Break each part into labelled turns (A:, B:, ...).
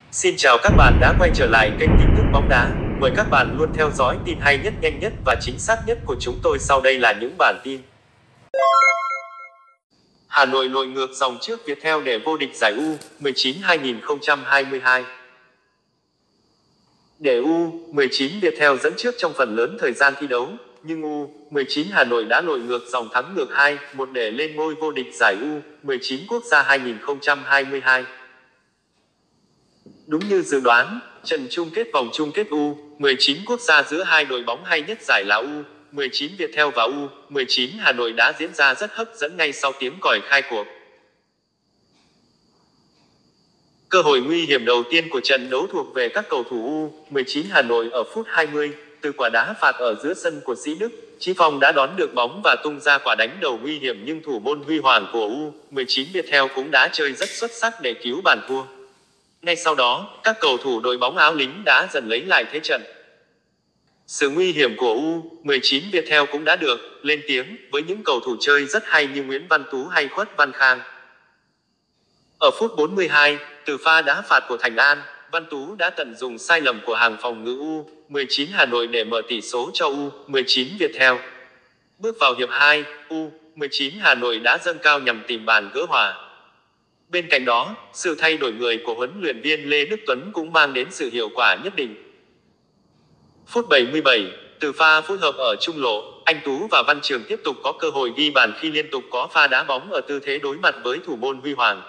A: Xin chào các bạn đã quay trở lại kênh tin tức bóng đá. Mời các bạn luôn theo dõi tin hay nhất, nhanh nhất và chính xác nhất của chúng tôi. Sau đây là những bản tin. Hà Nội lội ngược dòng trước Viettel để vô địch giải U19 2022. Để U19 Viettel dẫn trước trong phần lớn thời gian thi đấu, nhưng U19 Hà Nội đã lội ngược dòng thắng ngược 2-1 để lên ngôi vô địch giải U19 quốc gia 2022. Đúng như dự đoán, trận chung kết vòng chung kết U19 quốc gia giữa hai đội bóng hay nhất giải là U19 Viettel và U19 Hà Nội đã diễn ra rất hấp dẫn ngay sau tiếng còi khai cuộc. Cơ hội nguy hiểm đầu tiên của trận đấu thuộc về các cầu thủ U19 Hà Nội ở phút 20, từ quả đá phạt ở giữa sân của Sĩ Đức. Chí Phong đã đón được bóng và tung ra quả đánh đầu nguy hiểm, nhưng thủ môn Huy Hoàng của U19 Viettel cũng đã chơi rất xuất sắc để cứu bàn thua. Ngay sau đó, các cầu thủ đội bóng áo lính đã dần lấy lại thế trận. Sự nguy hiểm của U19 Viettel cũng đã được lên tiếng với những cầu thủ chơi rất hay như Nguyễn Văn Tú hay Khuất Văn Khang. Ở phút 42, từ pha đá phạt của Thành An, Văn Tú đã tận dụng sai lầm của hàng phòng ngự U19 Hà Nội để mở tỷ số cho U19 Viettel. Bước vào hiệp 2, U19 Hà Nội đã dâng cao nhằm tìm bàn gỡ hòa. Bên cạnh đó, sự thay đổi người của huấn luyện viên Lê Đức Tuấn cũng mang đến sự hiệu quả nhất định. Phút 77, từ pha phối hợp ở trung lộ, Anh Tú và Văn Trường tiếp tục có cơ hội ghi bàn khi liên tục có pha đá bóng ở tư thế đối mặt với thủ môn Huy Hoàng.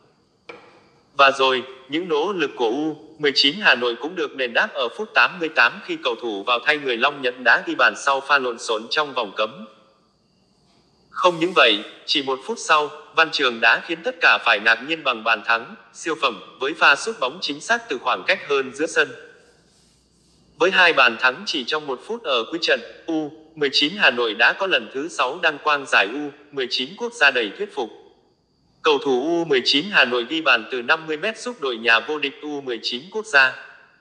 A: Và rồi, những nỗ lực của U19 Hà Nội cũng được đền đáp ở phút 88 khi cầu thủ vào thay người Long Nhật đã ghi bàn sau pha lộn xộn trong vòng cấm. Không những vậy, chỉ một phút sau, Văn Trường đã khiến tất cả phải ngạc nhiên bằng bàn thắng siêu phẩm với pha sút bóng chính xác từ khoảng cách hơn giữa sân. Với 2 bàn thắng chỉ trong 1 phút ở cuối trận, U19 Hà Nội đã có lần thứ 6 đăng quang giải U19 quốc gia đầy thuyết phục. Cầu thủ U19 Hà Nội ghi bàn từ 50m giúp đội nhà vô địch U19 quốc gia.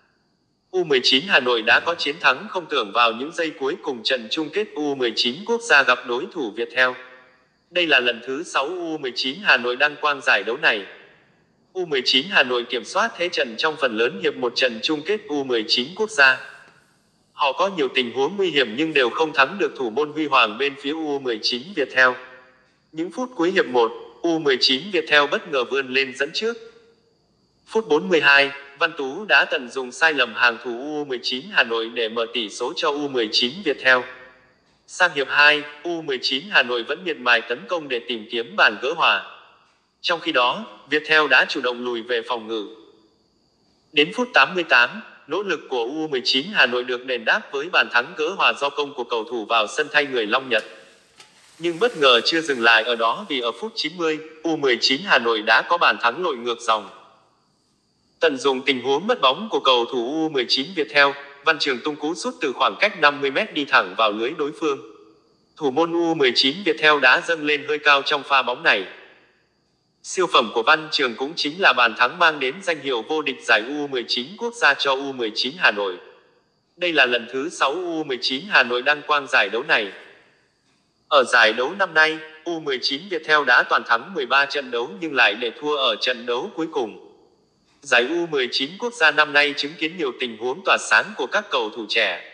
A: U19 Hà Nội đã có chiến thắng không tưởng vào những giây cuối cùng trận chung kết U19 quốc gia gặp đối thủ Viettel. Đây là lần thứ 6 U19 Hà Nội đăng quang giải đấu này. U19 Hà Nội kiểm soát thế trận trong phần lớn hiệp 1 trận chung kết U19 quốc gia. Họ có nhiều tình huống nguy hiểm nhưng đều không thắng được thủ môn Huy Hoàng bên phía U19 Viettel. Những phút cuối hiệp 1, U19 Viettel bất ngờ vươn lên dẫn trước. Phút 42, Văn Tú đã tận dụng sai lầm hàng thủ U19 Hà Nội để mở tỷ số cho U19 Viettel. Sang hiệp 2, U19 Hà Nội vẫn miệt mài tấn công để tìm kiếm bàn gỡ hòa. Trong khi đó, Viettel đã chủ động lùi về phòng ngự. Đến phút 88, nỗ lực của U19 Hà Nội được đền đáp với bàn thắng gỡ hòa do công của cầu thủ vào sân thay người Long Nhật. Nhưng bất ngờ chưa dừng lại ở đó, vì ở phút 90, U19 Hà Nội đã có bàn thắng lội ngược dòng. Tận dụng tình huống mất bóng của cầu thủ U19 Viettel, Văn Trường tung cú sút từ khoảng cách 50m đi thẳng vào lưới đối phương. Thủ môn U19 Viettel đã dâng lên hơi cao trong pha bóng này. Siêu phẩm của Văn Trường cũng chính là bàn thắng mang đến danh hiệu vô địch giải U19 quốc gia cho U19 Hà Nội. Đây là lần thứ 6 U19 Hà Nội đăng quang giải đấu này. Ở giải đấu năm nay, U19 Viettel đã toàn thắng 13 trận đấu nhưng lại để thua ở trận đấu cuối cùng. Giải U19 quốc gia năm nay chứng kiến nhiều tình huống tỏa sáng của các cầu thủ trẻ.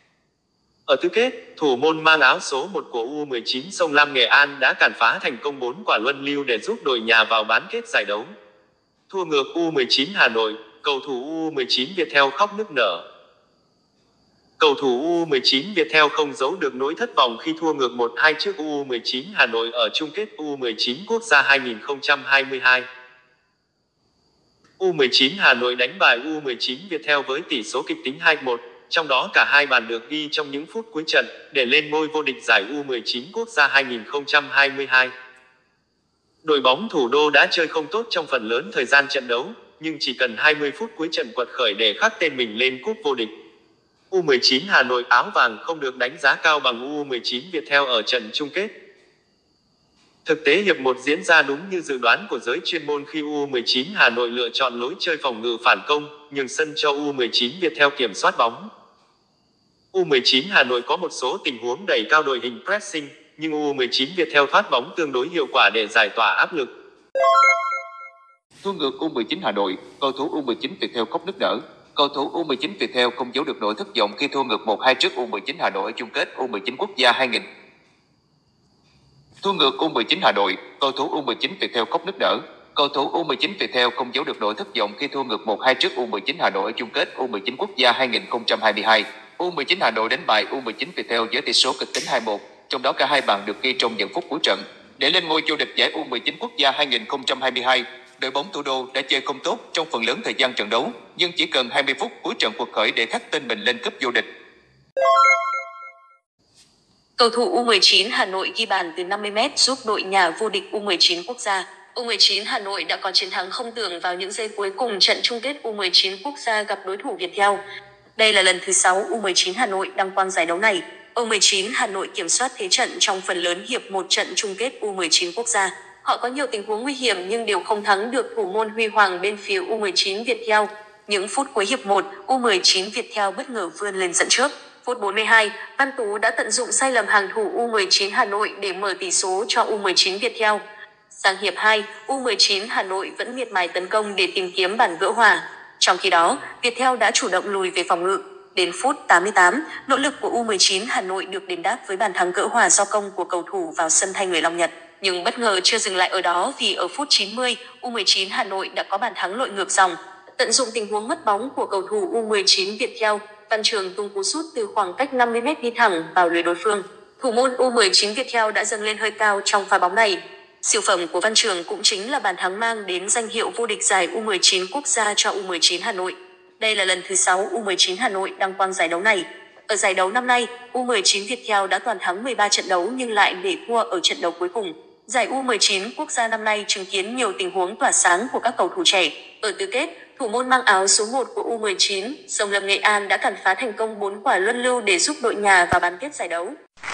A: Ở tứ kết, thủ môn mang áo số 1 của U19 Sông Lam Nghệ An đã cản phá thành công 4 quả luân lưu để giúp đội nhà vào bán kết giải đấu. Thua ngược U19 Hà Nội, cầu thủ U19 Viettel khóc nức nở. Cầu thủ U19 Viettel không giấu được nỗi thất vọng khi thua ngược 1-2 trước U19 Hà Nội ở chung kết U19 quốc gia 2022. U19 Hà Nội đánh bại U19 Viettel với tỷ số kịch tính 2-1, trong đó cả hai bàn được ghi trong những phút cuối trận, để lên ngôi vô địch giải U19 quốc gia 2022. Đội bóng thủ đô đã chơi không tốt trong phần lớn thời gian trận đấu, nhưng chỉ cần 20 phút cuối trận quật khởi để khắc tên mình lên cúp vô địch. U19 Hà Nội áo vàng không được đánh giá cao bằng U19 Viettel ở trận chung kết. Thực tế hiệp 1 diễn ra đúng như dự đoán của giới chuyên môn khi U19 Hà Nội lựa chọn lối chơi phòng ngự phản công, nhường sân cho U19 Viettel kiểm soát bóng. U19 Hà Nội có một số tình huống đẩy cao đội hình pressing, nhưng U19 Viettel thoát bóng tương đối hiệu quả để giải tỏa áp lực.
B: Thua ngược U19 Hà Nội, cầu thủ U19 Viettel khóc nức nở. Cầu thủ U19 Viettel không giấu được nỗi thất vọng khi thua ngược 1-2 trước U19 Hà Nội ở chung kết U19 Quốc gia 2000. Thua ngược U19 Hà Nội, cầu thủ U19 Viettel khóc nức nở. Cầu thủ U19 Viettel không giấu được nỗi thất vọng khi thua ngược 1-2 trước U19 Hà Nội ở chung kết U19 Quốc gia 2022. U19 Hà Nội đánh bại U19 Viettel với tỷ số kịch tính 2-1, trong đó cả hai bàn được ghi trong những phút cuối trận. Để lên ngôi vô địch giải U19 Quốc gia 2022, đội bóng thủ đô đã chơi không tốt trong phần lớn thời gian trận đấu, nhưng chỉ cần 20 phút cuối trận quật khởi để khắc tên mình lên cúp vô địch.
C: Cầu thủ U19 Hà Nội ghi bàn từ 50m giúp đội nhà vô địch U19 quốc gia. U19 Hà Nội đã có chiến thắng không tưởng vào những giây cuối cùng trận chung kết U19 quốc gia gặp đối thủ Viettel. Đây là lần thứ 6 U19 Hà Nội đăng quang giải đấu này. U19 Hà Nội kiểm soát thế trận trong phần lớn hiệp 1 trận chung kết U19 quốc gia. Họ có nhiều tình huống nguy hiểm nhưng đều không thắng được thủ môn Huy Hoàng bên phía U19 Viettel. Những phút cuối hiệp 1, U19 Viettel bất ngờ vươn lên dẫn trước. Phút 42, Văn Tú đã tận dụng sai lầm hàng thủ U19 Hà Nội để mở tỷ số cho U19 Viettel. Sang hiệp 2, U19 Hà Nội vẫn miệt mài tấn công để tìm kiếm bàn gỡ hòa. Trong khi đó, Viettel đã chủ động lùi về phòng ngự. Đến phút 88, nỗ lực của U19 Hà Nội được đền đáp với bàn thắng gỡ hòa do công của cầu thủ vào sân thay người Long Nhật. Nhưng bất ngờ chưa dừng lại ở đó vì ở phút 90, U19 Hà Nội đã có bàn thắng lội ngược dòng. Tận dụng tình huống mất bóng của cầu thủ U19 Viettel, Văn Trường tung cú sút từ khoảng cách 50m đi thẳng vào lưới đối phương. Thủ môn U19 Viettel đã dâng lên hơi cao trong pha bóng này. Siêu phẩm của Văn Trường cũng chính là bàn thắng mang đến danh hiệu vô địch giải U19 quốc gia cho U19 Hà Nội. Đây là lần thứ 6 U19 Hà Nội đăng quang giải đấu này. Ở giải đấu năm nay, U19 Viettel đã toàn thắng 13 trận đấu nhưng lại để thua ở trận đấu cuối cùng. Giải U19 quốc gia năm nay chứng kiến nhiều tình huống tỏa sáng của các cầu thủ trẻ. Ở tứ kết, thủ môn mang áo số 1 của U19, Sông Lâm Nghệ An đã cản phá thành công 4 quả luân lưu để giúp đội nhà vào bán kết giải đấu.